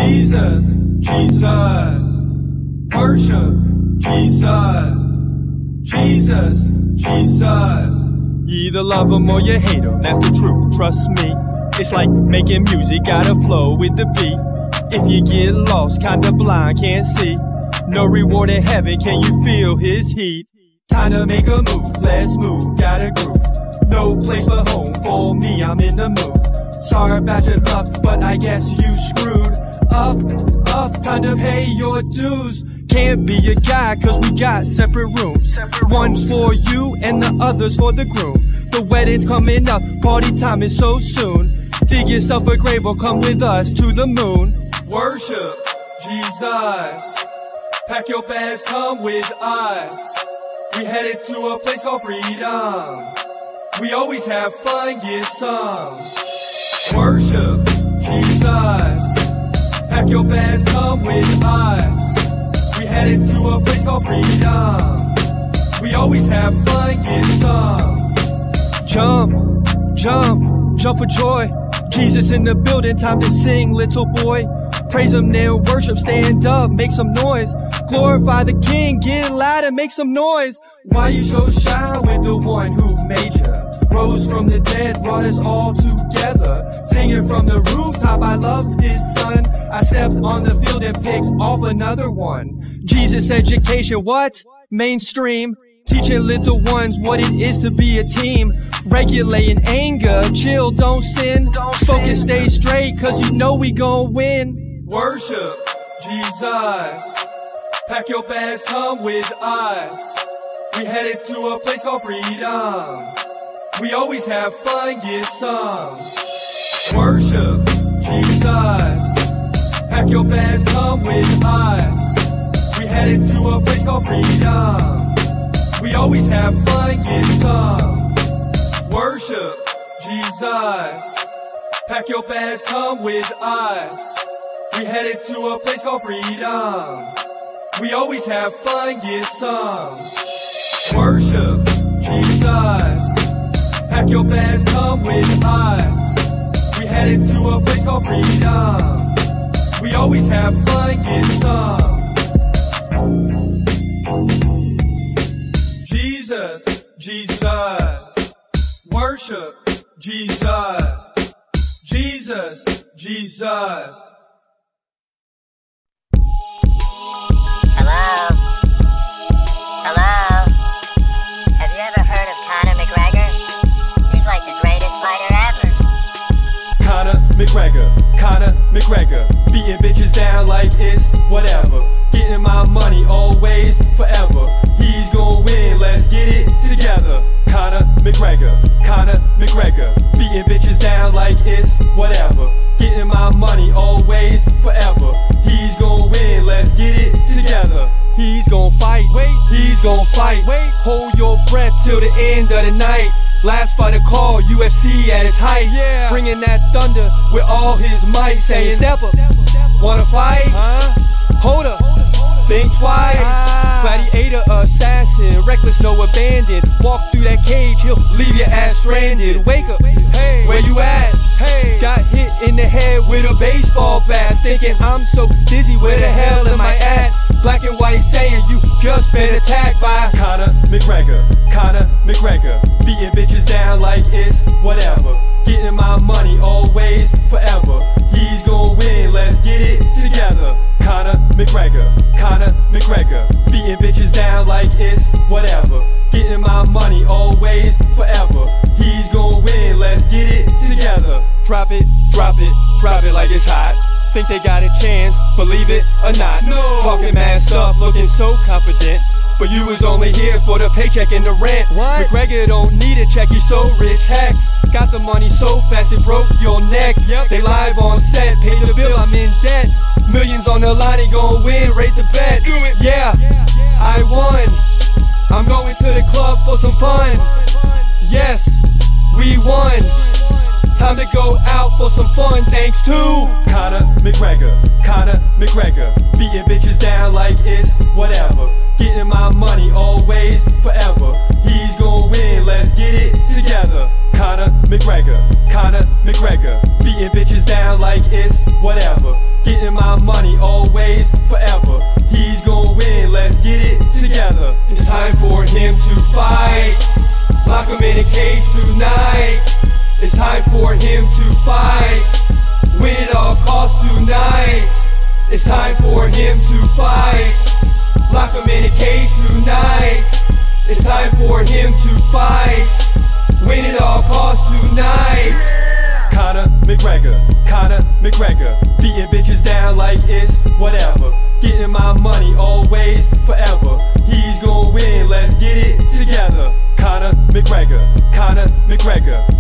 Jesus, Jesus, worship Jesus, Jesus, Jesus. You either love him or you hate him, that's the truth, trust me. It's like making music, gotta flow with the beat. If you get lost, kinda blind, can't see. No reward in heaven, can you feel his heat? Time to make a move, let's move, gotta groove. No place but home for me, I'm in the mood. Sorry about your luck, but I guess you screwed up, time to pay your dues. Can't be a guy cause we got separate rooms. One's for you and the other's for the groom. The wedding's coming up, party time is so soon. Dig yourself a grave or come with us to the moon. Worship Jesus, pack your bags, come with us. We headed to a place called freedom. We always have fun, get some. Worship Jesus, pack your bags, come with us. We headed to a place called freedom. We always have fun, get some. Jump, jump, jump for joy. Jesus in the building, time to sing, little boy. Praise him, then worship, stand up, make some noise. Glorify the King, get loud and make some noise. Why you so shy with the one who made you? Rose from the dead, brought us all together. Singing from the rooftop, I love his son. I stepped on the field and picked off another one. Jesus education, what? Mainstream. Teaching little ones what it is to be a team. Regulating anger, chill, don't sin. Focus, stay straight, cause you know we gon' win. Worship Jesus, pack your bags, come with us. We headed to a place called freedom. We always have fun, get some. Worship Jesus, pack your bags, come with us. We headed to a place called freedom. We always have fun, get some. Worship Jesus, pack your bags, come with us. We headed to a place called freedom. We always have fun, get some. Worship Jesus, pack your bags, come with us. We headed to a place called freedom. We always have fun, get some. Jesus, Jesus, worship Jesus, Jesus, Jesus. Hello? Hello? Have you ever heard of Conor McGregor? He's like the greatest fighter ever. Conor McGregor, beating bitches down like it's whatever. Getting my money always, forever. He's gonna win, let's get it together. Conor McGregor, beating bitches down like it's whatever. Getting my money always, forever. He's gonna win, let's get it together. He's gonna fight, he's gonna fight. Hold your breath till the end of the night. Last fighter call, UFC at its height. Bringing that thunder with all his might. Saying, step up, wanna fight? Hold up, think twice. Gladiator, assassin, reckless, no abandon. Walk through that cage, he'll leave your ass stranded. Wake up, hey, where you at? Hey, got hit in the head with a baseball bat. Thinking I'm so dizzy, where the hell am I at? Black and white saying you just been attacked by Conor McGregor, beating bitches down like it's whatever. Getting my money always, forever. He's gonna win, let's get it together. Conor McGregor, beating bitches down like it's whatever. Getting my money always, forever. He's gonna win, let's get it together. Drop it like it's hot. Think they got a chance, believe it or not. No. Talking mad stuff, looking so confident. But you was only here for the paycheck and the rent. What? McGregor don't need a check, he's so rich, heck. Got the money so fast it broke your neck. They live on set, paid the bill, I'm in debt. Millions on the line, he gon' win, raise the bet. Do it. Yeah, I won. I'm going to the club for some fun. Yes, we won. Time to go out for some fun, thanks to Conor McGregor, beating bitches down like it's whatever. Getting my money always, forever. He's gonna win, let's get it together. Conor McGregor, beating bitches down like it's whatever. Getting my money tonight. It's time for him to fight. Win at all costs tonight. It's time for him to fight. Lock him in a cage tonight. It's time for him to fight. Win at all costs tonight. Conor McGregor, beating bitches down like it's whatever. Getting my money always, forever. He's gonna win, let's get it together. Conor McGregor.